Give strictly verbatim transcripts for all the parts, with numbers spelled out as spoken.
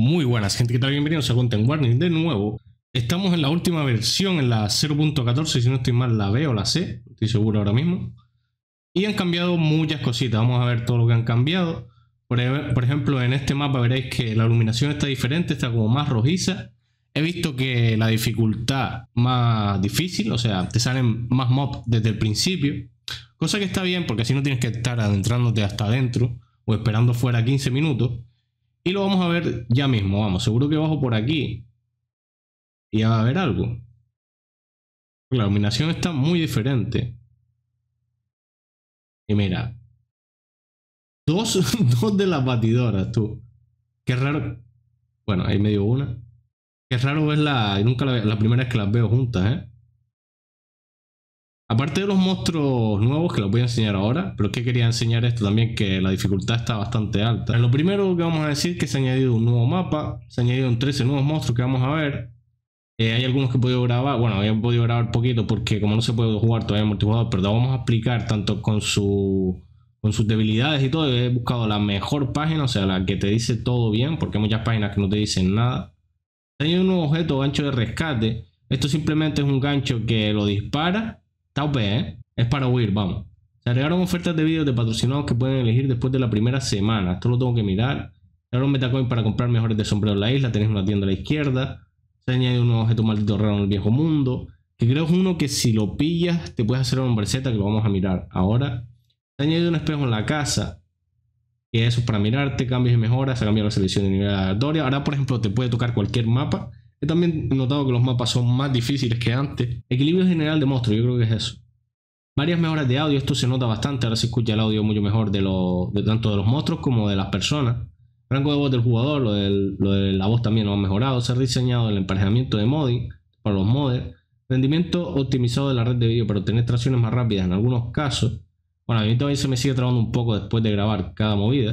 Muy buenas, gente, ¿qué tal? Bienvenidos a Content Warning de nuevo. Estamos en la última versión, en la cero punto catorce, si no estoy mal, la B o la C, estoy seguro ahora mismo. Y han cambiado muchas cositas, vamos a ver todo lo que han cambiado. Por, por ejemplo, en este mapa veréis que la iluminación está diferente, está como más rojiza. He visto que la dificultad más difícil, o sea, te salen más mobs desde el principio. Cosa que está bien, porque así no tienes que estar adentrándote hasta adentro o esperando fuera quince minutos. Y lo vamos a ver ya mismo, vamos, seguro que bajo por aquí y ya va a haber algo. La iluminación está muy diferente. Y mira, dos, dos de las batidoras, tú. Qué raro. Bueno, ahí me dio una. Qué raro verla, nunca la, la primera vez que las veo juntas, ¿eh? Aparte de los monstruos nuevos, que los voy a enseñar ahora, pero es que quería enseñar esto también, que la dificultad está bastante alta. Lo primero que vamos a decir es que se ha añadido un nuevo mapa, se han añadido trece nuevos monstruos que vamos a ver. Eh, hay algunos que he podido grabar, bueno, había podido grabar poquito porque como no se puede jugar todavía en multijugador, pero te vamos a explicar tanto con, su, con sus debilidades y todo. He buscado la mejor página, o sea, la que te dice todo bien, porque hay muchas páginas que no te dicen nada. Se ha añadido un nuevo objeto, gancho de rescate. Esto simplemente es un gancho que lo dispara. Está O P, ¿eh? Es para huir, vamos. Se agregaron ofertas de vídeos de patrocinados que pueden elegir después de la primera semana. Esto lo tengo que mirar. Se un Metacoin para comprar mejores de sombrero en la isla. Tenéis una tienda a la izquierda. Se ha añadido un nuevo objeto maldito raro en el viejo mundo. Que creo es uno que si lo pillas te puedes hacer una hombrezeta, que lo vamos a mirar ahora. Se ha añadido un espejo en la casa. Que eso es para mirarte, cambios y mejoras. Se ha cambiado la selección de nivel aleatorio. Ahora, por ejemplo, te puede tocar cualquier mapa. He también notado que los mapas son más difíciles que antes. Equilibrio general de monstruos, yo creo que es eso. Varias mejoras de audio, esto se nota bastante. Ahora se escucha el audio mucho mejor de, lo, de tanto de los monstruos como de las personas. Rango de voz del jugador, lo, del, lo de la voz también lo han mejorado. Se ha diseñado el emparejamiento de modding para los modders. Rendimiento optimizado de la red de vídeo para obtener tracciones más rápidas en algunos casos. Bueno, a mí todavía se me sigue trabando un poco después de grabar cada movida.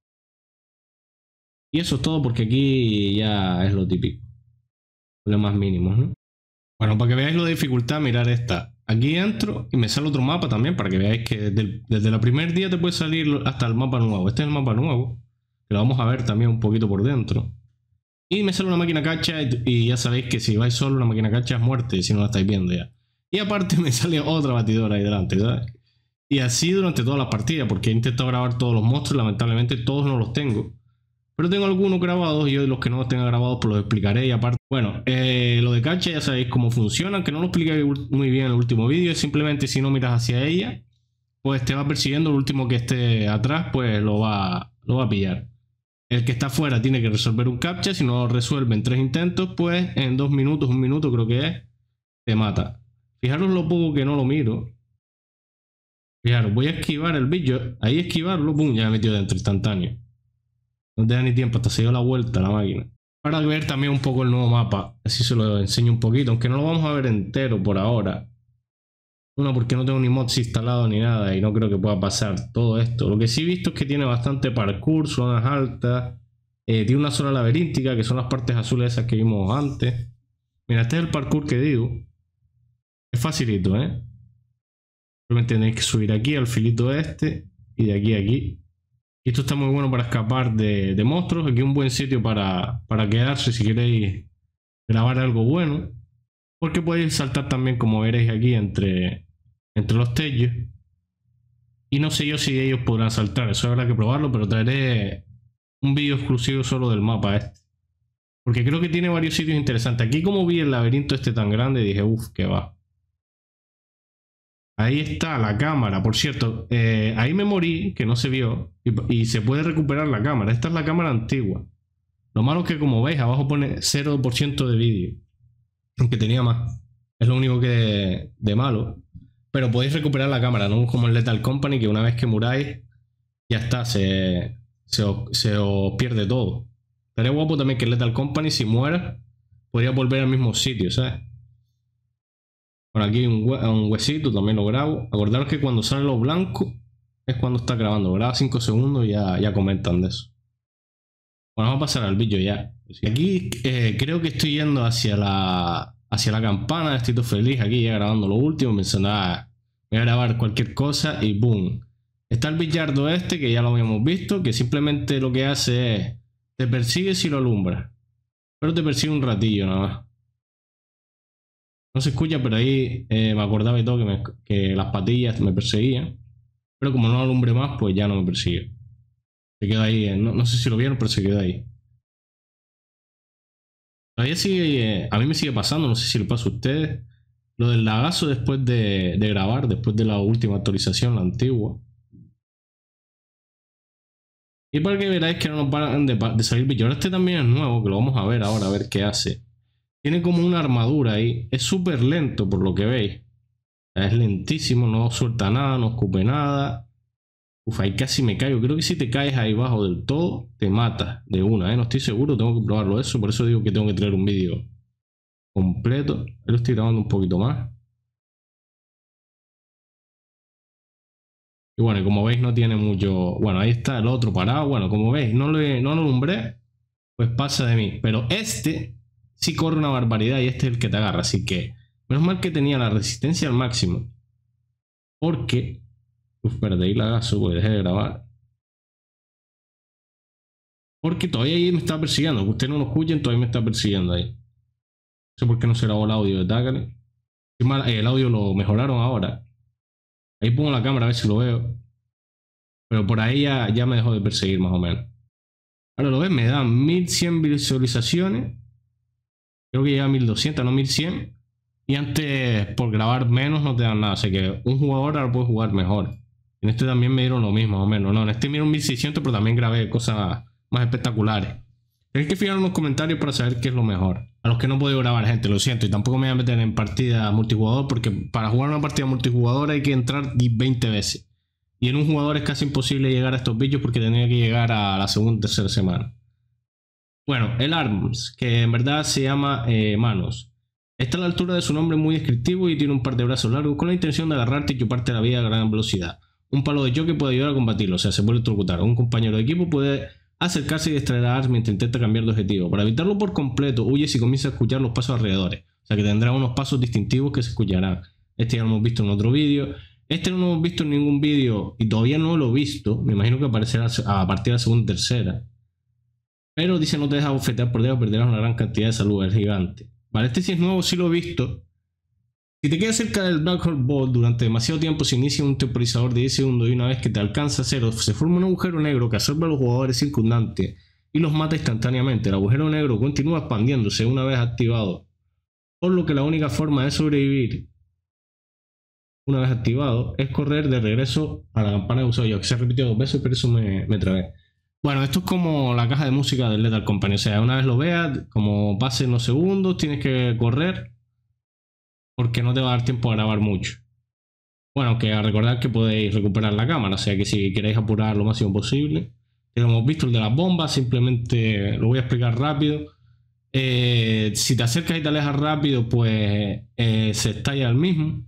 Y eso es todo, porque aquí ya es lo típico. Lo más mínimos, ¿no? Bueno, para que veáis la dificultad, mirar esta. Aquí entro y me sale otro mapa también, para que veáis que desde el, desde el primer día te puede salir hasta el mapa nuevo. Este es el mapa nuevo, que lo vamos a ver también un poquito por dentro. Y me sale una máquina cacha y, y ya sabéis que si vais solo, una máquina cacha es muerte, si no la estáis viendo ya. Y aparte me sale otra batidora ahí delante, ¿sabes? Y así durante todas las partidas, porque he intentado grabar todos los monstruos, lamentablemente todos no los tengo. Pero tengo algunos grabados y hoy los que no los tenga grabados pues los explicaré. Y aparte, bueno, eh, lo de cacha ya sabéis cómo funciona, aunque no lo expliqué muy bien en el último vídeo. Simplemente si no miras hacia ella, pues te va persiguiendo. El último que esté atrás pues lo va, lo va a pillar. El que está afuera tiene que resolver un captcha. Si no lo resuelve en tres intentos, pues en dos minutos, un minuto creo que es, te mata. Fijaros lo poco que no lo miro. Fijaros, voy a esquivar el bicho. Ahí esquivarlo, pum, ya me he metido dentro instantáneo. No te da ni tiempo, hasta se dio la vuelta a la máquina. Para ver también un poco el nuevo mapa, así se lo enseño un poquito, aunque no lo vamos a ver entero por ahora. Uno, porque no tengo ni mods instalado ni nada y no creo que pueda pasar todo esto. Lo que sí he visto es que tiene bastante parkour, zonas altas, eh, tiene una zona laberíntica, que son las partes azules esas que vimos antes. Mira, este es el parkour que digo. Es facilito, ¿eh? Simplemente tenéis que subir aquí al filito este y de aquí a aquí. Y esto está muy bueno para escapar de, de monstruos. Aquí un buen sitio para, para quedarse si queréis grabar algo bueno. Porque podéis saltar también, como veréis aquí, entre, entre los techos. Y no sé yo si ellos podrán saltar. Eso habrá que probarlo, pero traeré un vídeo exclusivo solo del mapa este. Porque creo que tiene varios sitios interesantes. Aquí, como vi el laberinto este tan grande, dije, uff, que va. Ahí está la cámara, por cierto, eh, ahí me morí, que no se vio, y, y se puede recuperar la cámara. Esta es la cámara antigua. Lo malo es que, como veis, abajo pone cero por ciento de vídeo, aunque tenía más. Es lo único que de, de malo. Pero podéis recuperar la cámara, no como en Lethal Company, que una vez que muráis, ya está, se, se, os, se os pierde todo. Estaría guapo también que en Lethal Company, si mueras, podría volver al mismo sitio, ¿sabes? Por aquí un, hue un huesito, también lo grabo. Acordaros que cuando sale lo blanco es cuando está grabando. Graba cinco segundos y ya, ya comentan de eso. Bueno, vamos a pasar al vídeo ya. Aquí eh, creo que estoy yendo hacia la, hacia la campana. Estoy todo feliz aquí ya grabando lo último. Pensando, ah, voy a grabar cualquier cosa y boom. Está el billardo este que ya lo habíamos visto, que simplemente lo que hace es te persigue si lo alumbras. Pero te persigue un ratillo nada más. No se escucha, pero ahí eh, me acordaba y todo que, me, que las patillas me perseguían. Pero como no lo alumbré más, pues ya no me persigue. Se queda ahí. Eh, no, no sé si lo vieron, pero se queda ahí. Todavía sigue, eh, a mí me sigue pasando, no sé si le pasa a ustedes. Lo del lagazo después de, de grabar, después de la última actualización, la antigua. Y para que veráis que no nos paran de, de salir bichos. Ahora este también es nuevo, que lo vamos a ver ahora, a ver qué hace. Tiene como una armadura ahí. Es súper lento por lo que veis. Es lentísimo, no suelta nada, no escupe nada. Uf, ahí casi me caigo. Creo que si te caes ahí abajo del todo, te mata de una, ¿eh? No estoy seguro, tengo que probarlo eso. Por eso digo que tengo que traer un vídeo completo. Ahí lo estoy grabando un poquito más. Y bueno, y como veis no tiene mucho... Bueno, ahí está el otro parado. Bueno, como veis, no lo, no lo alumbré, pues pasa de mí. Pero este sí corre una barbaridad y este es el que te agarra. Así que menos mal que tenía la resistencia al máximo. Porque... Uf, espérate, ahí lagazo, pues dejé de grabar. Porque todavía ahí me está persiguiendo. Que ustedes no lo escuchen, todavía me está persiguiendo ahí. No sé por qué no se grabó el audio de Tácale. El audio lo mejoraron ahora. Ahí pongo la cámara a ver si lo veo. Pero por ahí ya, ya me dejó de perseguir más o menos. Ahora lo ves, me dan mil cien visualizaciones. Creo que llega a mil doscientos, no mil cien. Y antes por grabar menos no te dan nada. O sea que un jugador ahora puede jugar mejor. En este también me dieron lo mismo, más o menos. No, en este me dieron mil seiscientos, pero también grabé cosas más espectaculares. Tenéis que fijar en los comentarios para saber qué es lo mejor. A los que no he podido grabar, gente, lo siento. Y tampoco me voy a meter en partida multijugador, porque para jugar una partida multijugador hay que entrar veinte veces. Y en un jugador es casi imposible llegar a estos bichos porque tenía que llegar a la segunda o tercera semana. Bueno, el Arms, que en verdad se llama eh, Manos. Está a la altura de su nombre, muy descriptivo, y tiene un par de brazos largos con la intención de agarrarte y chuparte la vida a gran velocidad. Un palo de choque puede ayudar a combatirlo, o sea, se puede electrocutar. Un compañero de equipo puede acercarse y distraer a Arms mientras intenta cambiar de objetivo. Para evitarlo por completo, huye si comienza a escuchar los pasos alrededor. O sea, que tendrá unos pasos distintivos que se escucharán. Este ya lo hemos visto en otro vídeo. Este no lo hemos visto en ningún vídeo y todavía no lo he visto. Me imagino que aparecerá a partir de la segunda o tercera. Pero dice: no te dejas bofetear por debajo, perderás una gran cantidad de salud. Es gigante. Vale, este sí es nuevo, sí lo he visto. Si te quedas cerca del Black Hole Ball durante demasiado tiempo, se inicia un temporizador de diez segundos y una vez que te alcanza cero, se forma un agujero negro que absorbe a los jugadores circundantes y los mata instantáneamente. El agujero negro continúa expandiéndose una vez activado, por lo que la única forma de sobrevivir una vez activado es correr de regreso a la campana que he usado yo, que se ha repetido dos veces, pero eso me, me trabé. Bueno, esto es como la caja de música del Lethal Company. O sea, una vez lo veas, como pasen los segundos, tienes que correr porque no te va a dar tiempo a grabar mucho. Bueno, que a recordar que podéis recuperar la cámara, o sea que si queréis apurar lo máximo posible. Ya lo hemos visto, el de las bombas, simplemente lo voy a explicar rápido. Eh, si te acercas y te alejas rápido, pues eh, se estalla el mismo.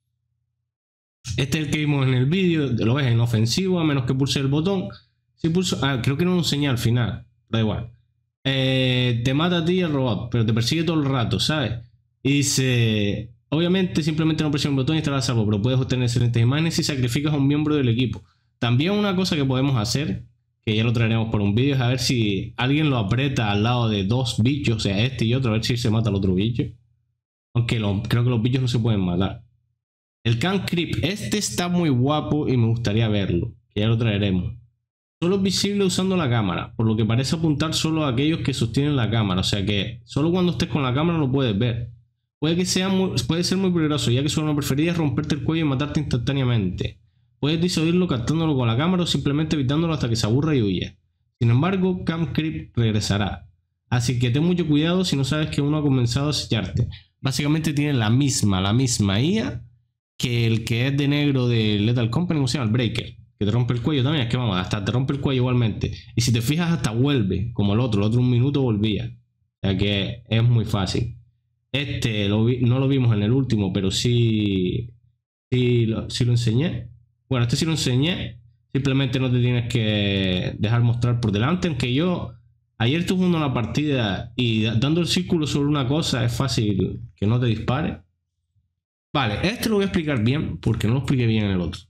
Este es el que vimos en el vídeo, lo ves en ofensivo, a menos que pulse el botón. Si pulso, ah, creo que no lo enseñé al final, da igual. Eh, te mata a ti el robot, pero te persigue todo el rato, ¿sabes? Y dice, obviamente simplemente no presiona el botón y estará a salvo, pero puedes obtener excelentes imágenes si sacrificas a un miembro del equipo. También una cosa que podemos hacer, que ya lo traeremos por un vídeo, es a ver si alguien lo aprieta al lado de dos bichos, o sea, este y otro, a ver si se mata al otro bicho. Aunque lo, creo que los bichos no se pueden matar. El Can Creep, este está muy guapo y me gustaría verlo, que ya lo traeremos. Solo es visible usando la cámara, por lo que parece apuntar solo a aquellos que sostienen la cámara, o sea que solo cuando estés con la cámara lo puedes ver. Puede, que sea muy, puede ser muy peligroso, ya que su arma preferida es romperte el cuello y matarte instantáneamente. Puedes disuadirlo captándolo con la cámara o simplemente evitándolo hasta que se aburra y huya. Sin embargo, Cam Creep regresará. Así que ten mucho cuidado si no sabes que uno ha comenzado a acecharte. Básicamente tiene la misma, la misma I A que el que es de negro de Lethal Company, ¿cómo se llama? El Breaker. Que te rompe el cuello también, es que vamos, hasta te rompe el cuello igualmente. Y si te fijas hasta vuelve, como el otro, el otro un minuto volvía. O sea que es muy fácil. Este lo vi, no lo vimos en el último, pero sí, sí, lo, sí lo enseñé. Bueno, este sí lo enseñé. Simplemente no te tienes que dejar mostrar por delante. Aunque yo ayer estuve jugando una partida y dando el círculo sobre una cosa es fácil que no te dispare. Vale, este lo voy a explicar bien porque no lo expliqué bien en el otro.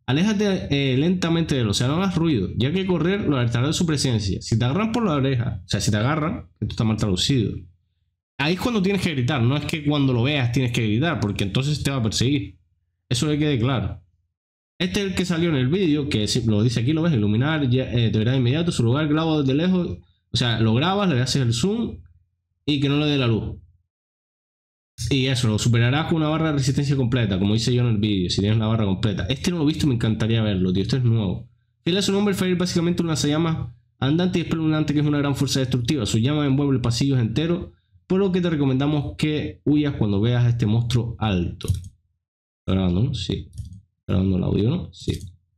Aléjate eh, lentamente de él, o sea, no hagas ruido, ya que correr lo alertará de su presencia. Si te agarran por la oreja, o sea, si te agarran, esto está mal traducido. Ahí es cuando tienes que gritar, no es que cuando lo veas tienes que gritar, porque entonces te va a perseguir. Eso le quede claro. Este es el que salió en el vídeo, que lo dice aquí, lo ves, iluminar, ya, eh, te verá de inmediato, su lugar grabo desde lejos, o sea, lo grabas, le haces el zoom y que no le dé la luz. Y eso, lo superarás con una barra de resistencia completa, como hice yo en el vídeo, si tienes una barra completa. Este no lo he visto, me encantaría verlo, tío, este es nuevo. Fiel a su nombre, el Fire es básicamente una lanzallamas andante y espeluznante que es una gran fuerza destructiva. Su llama envuelve pasillos enteros, por lo que te recomendamos que huyas cuando veas a este monstruo alto. ¿Está grabando, no? Sí. ¿Está grabando el audio, no? Sí.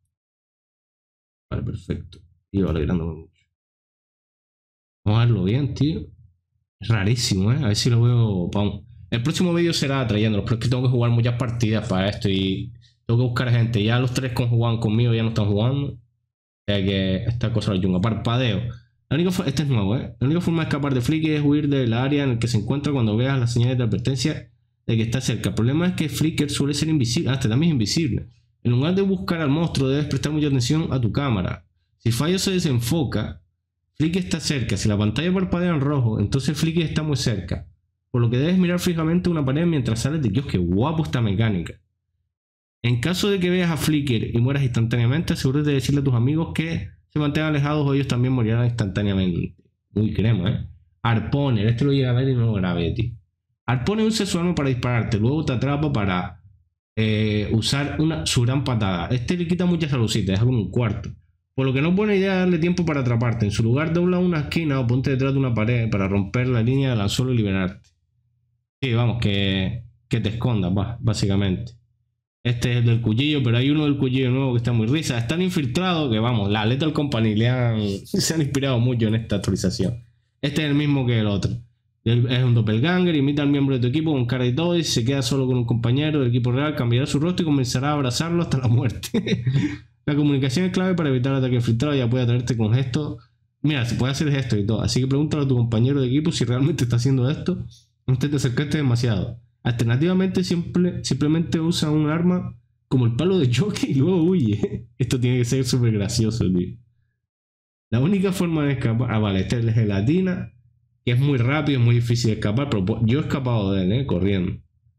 Vale, perfecto. Y va alegrándome mucho. Vamos a verlo bien, tío. Es rarísimo, ¿eh? A ver si lo veo... Vamos. El próximo vídeo será trayéndolo, pero es que tengo que jugar muchas partidas para esto y tengo que buscar gente. Ya los tres que jugaban conmigo ya no están jugando. O sea que esta cosa lo yunga. Parpadeo. La única este es nuevo, ¿eh? La única forma de escapar de Flicker es huir del área en el que se encuentra cuando veas las señales de advertencia de que está cerca. El problema es que Flicker suele ser invisible. Ah, este también es invisible. En lugar de buscar al monstruo, debes prestar mucha atención a tu cámara. Si fallo se desenfoca, Flicker está cerca. Si la pantalla parpadea en rojo, entonces Flicker está muy cerca. Por lo que debes mirar fijamente una pared mientras sales de Dios, qué guapo esta mecánica. En caso de que veas a Flicker y mueras instantáneamente, asegúrate de decirle a tus amigos que se mantengan alejados o ellos también morirán instantáneamente. Muy crema, ¿eh? Harponer, este lo llega a ver y no lo grabé, tío. Harponer usa su arma para dispararte, luego te atrapa para eh, usar una, su gran patada. Este le quita mucha saludcita, deja como un cuarto. Por lo que no es buena idea darle tiempo para atraparte. En su lugar, dobla una esquina o ponte detrás de una pared para romper la línea del anzuelo y liberarte. Sí, vamos, que, que te escondas, va, básicamente. Este es el del cuchillo, pero hay uno del cuchillo nuevo que está muy risa. Es tan infiltrado que, vamos, la Lethal Company le han, se han inspirado mucho en esta actualización. Este es el mismo que el otro. Es un doppelganger, imita al miembro de tu equipo con cara y todo, y si se queda solo con un compañero del equipo real, cambiará su rostro y comenzará a abrazarlo hasta la muerte. La comunicación es clave para evitar el ataque infiltrado, ya puede atraerte con gestos. Mira, se puede hacer gestos y todo. Así que pregúntale a tu compañero de equipo si realmente está haciendo esto antes de acercarte demasiado. Alternativamente, simple, simplemente usa un arma como el palo de choque y luego huye. Esto tiene que ser súper gracioso, tío. La única forma de escapar... Ah, vale, este es el gelatina, que es muy rápido, es muy difícil de escapar, pero yo he escapado de él, ¿eh? Corriendo.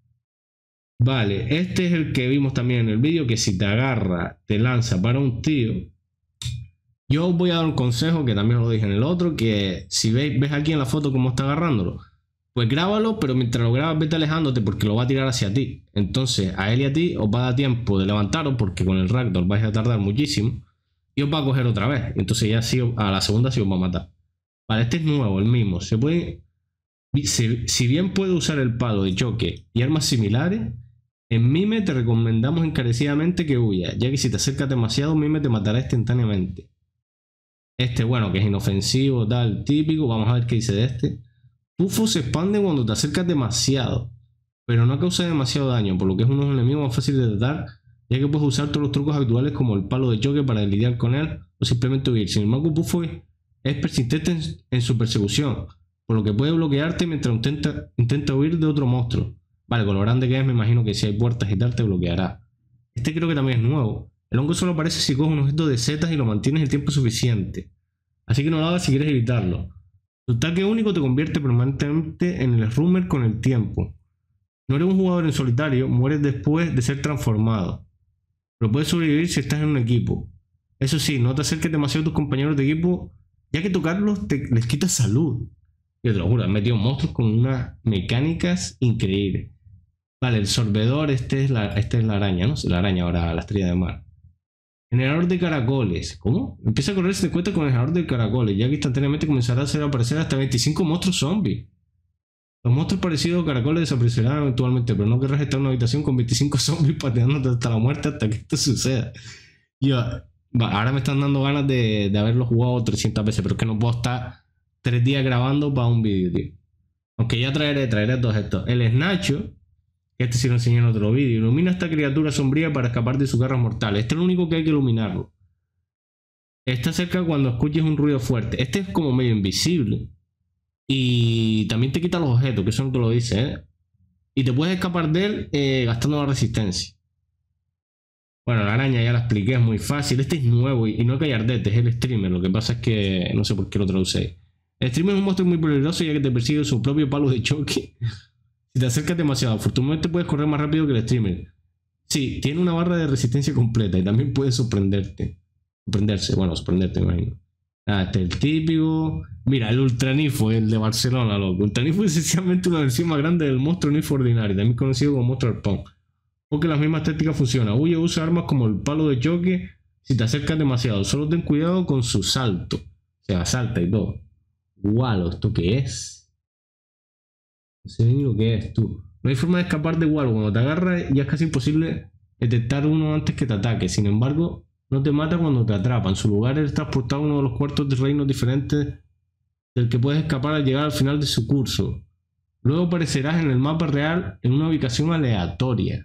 Vale, este es el que vimos también en el vídeo, que si te agarra, te lanza para un tío. Yo os voy a dar un consejo, que también lo dije en el otro, que si veis, ves aquí en la foto cómo está agarrándolo, pues grábalo, pero mientras lo grabas vete alejándote porque lo va a tirar hacia ti. Entonces a él y a ti os va a dar tiempo de levantaros porque con el ragdoll vais a tardar muchísimo y os va a coger otra vez. Entonces ya sí, a la segunda sí os va a matar. Vale, este es nuevo, el mismo. Se puede, si, si bien puede usar el palo de choque y armas similares, en Mime te recomendamos encarecidamente que huyas, ya que si te acercas demasiado Mime te matará instantáneamente. Este, bueno, que es inofensivo, tal, típico. Vamos a ver qué dice de este. Pufo se expande cuando te acercas demasiado, pero no causa demasiado daño, por lo que es uno de los enemigos más fáciles de tratar, ya que puedes usar todos los trucos habituales como el palo de choque para lidiar con él o simplemente huir. Sin embargo, Pufo es persistente en, en su persecución, por lo que puede bloquearte mientras intenta, intenta huir de otro monstruo. Vale, con lo grande que es, me imagino que si hay puertas y tal te bloqueará. Este creo que también es nuevo. El hongo solo aparece si coges un objeto de setas y lo mantienes el tiempo suficiente, así que no lo hagas si quieres evitarlo. Tu ataque único te convierte permanentemente en el Rummer con el tiempo. No eres un jugador en solitario, mueres después de ser transformado, pero puedes sobrevivir si estás en un equipo. Eso sí, no te acerques demasiado a tus compañeros de equipo, ya que tocarlos te, les quita salud. Yo te lo juro, han metido monstruos con unas mecánicas increíbles. Vale, el sorbedor, este es la, este es la araña, ¿no? La araña ahora, la estrella de mar. Generador de caracoles. ¿Cómo? Empieza a correr si te cuenta con el generador de caracoles, ya que instantáneamente comenzará a hacer aparecer hasta veinticinco monstruos zombies. Los monstruos parecidos a caracoles desaparecerán eventualmente, pero no querrás estar en una habitación con veinticinco zombies pateándote hasta la muerte hasta que esto suceda. Yo, ahora me están dando ganas de, de haberlo jugado trescientas veces, pero es que no puedo estar tres días grabando para un vídeo, tío. Aunque ya traeré, traeré todos estos. El Snacho, este sí lo enseñé en otro vídeo, ilumina a esta criatura sombría para escapar de sus garras mortales. Este es lo único que hay que iluminarlo. Está cerca cuando escuches un ruido fuerte. Este es como medio invisible. Y también te quita los objetos, que eso no te lo dice, ¿eh? Y te puedes escapar de él eh, gastando la resistencia. Bueno, la araña ya la expliqué, es muy fácil. Este es nuevo y, y no es Gallardete, es el streamer. Lo que pasa es que no sé por qué lo traducéis. El streamer es un monstruo muy peligroso ya que te persigue su propio palo de choque. Si te acercas demasiado, afortunadamente puedes correr más rápido que el streamer. Sí, tiene una barra de resistencia completa y también puede sorprenderte. Sorprenderse, bueno, sorprenderte, me imagino. Ah, este es el típico. Mira, el Ultranifo, el de Barcelona, loco. Ultranifo es esencialmente una versión más grande del monstruo Nifo ordinario, también conocido como monstruo arpón. Porque las mismas tácticas funcionan. Huye usa armas como el palo de choque si te acercas demasiado. Solo ten cuidado con su salto. O sea, salta y todo. Gualo, ¿esto qué es? No sé ni lo que es, tú. No hay forma de escapar de Gualo. Cuando te agarra ya es casi imposible detectar uno antes que te ataque. Sin embargo, no te mata cuando te atrapa. En su lugar eres transportado a uno de los cuartos de reinos diferentes del que puedes escapar al llegar al final de su curso. Luego aparecerás en el mapa real en una ubicación aleatoria.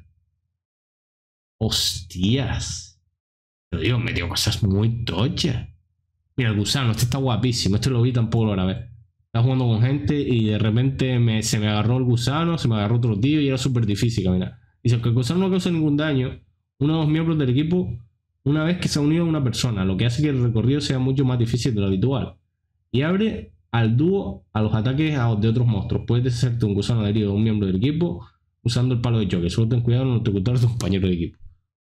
Hostias. Pero digo, me dio cosas muy tochas. Mira, el gusano, este está guapísimo. Este lo vi, tampoco lo grabé. Estaba jugando con gente y de repente me, se me agarró el gusano, se me agarró otro tío y era súper difícil caminar. Dice que el gusano no causa ningún daño. Uno de los miembros del equipo, una vez que se ha unido a una persona, lo que hace que el recorrido sea mucho más difícil de lo habitual. Y abre al dúo a los ataques de otros monstruos. Puedes deshacerte un gusano herido de un miembro del equipo usando el palo de choque. Solo ten cuidado en no ejecutar a tu compañero de equipo.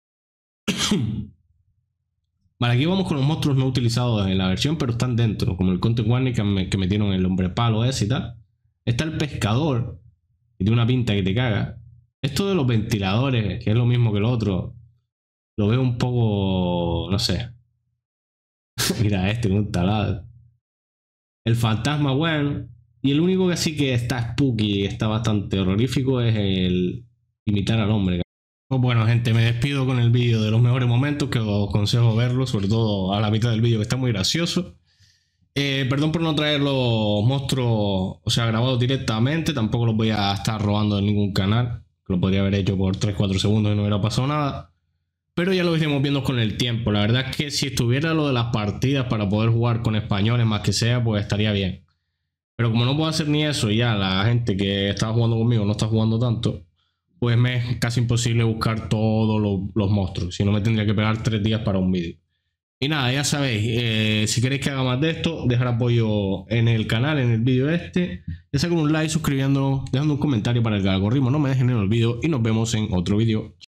Vale, aquí vamos con los monstruos no utilizados en la versión, pero están dentro, como el Content Warning que, me, que metieron el hombre palo ese y tal. Está el pescador, que tiene una pinta que te caga. Esto de los ventiladores, que es lo mismo que el otro, lo veo un poco, no sé. Mira este, un talado. El fantasma, bueno. Y el único que sí que está spooky y está bastante horrorífico es el imitar al hombre. Pues bueno, gente, me despido con el vídeo de los mejores momentos, que os aconsejo verlo, sobre todo a la mitad del vídeo, que está muy gracioso. Eh, perdón por no traer los monstruos, o sea, grabados directamente, tampoco los voy a estar robando de ningún canal, que lo podría haber hecho por tres cuatro segundos y no hubiera pasado nada. Pero ya lo iremos viendo con el tiempo. La verdad es que si estuviera lo de las partidas para poder jugar con españoles más que sea, pues estaría bien. Pero como no puedo hacer ni eso, ya la gente que estaba jugando conmigo no está jugando tanto, pues me es casi imposible buscar todos los, los monstruos. Si no, me tendría que pegar tres días para un vídeo. Y nada, ya sabéis, eh, si queréis que haga más de esto, dejar apoyo en el canal, en el vídeo este. Ya sea con un like, suscribiéndonos, dejando un comentario para el algoritmo no me dejen en el vídeo. Y nos vemos en otro vídeo.